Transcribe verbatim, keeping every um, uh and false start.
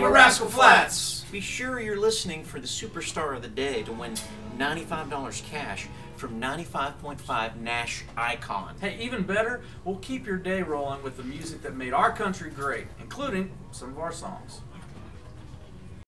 we're Rascal Flats. Be sure you're listening for the superstar of the day to win ninety-five dollars cash from ninety-five point five NASH Icon. Hey, even better, we'll keep your day rolling with the music that made our country great, including some of our songs.